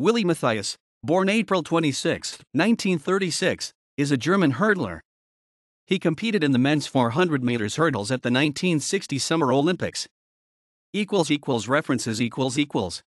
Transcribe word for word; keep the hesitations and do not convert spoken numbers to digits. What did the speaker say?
Willi Matthias, born April twenty-sixth, nineteen thirty-six, is a German hurdler. He competed in the men's four hundred meters hurdles at the nineteen sixty Summer Olympics. References equals equals